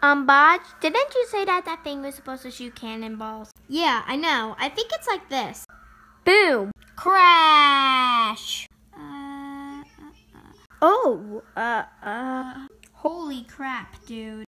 Bodge, didn't you say that thing was supposed to shoot cannonballs? Yeah, I know. I think it's like this. Boom! Crash! Oh, Holy crap, dude.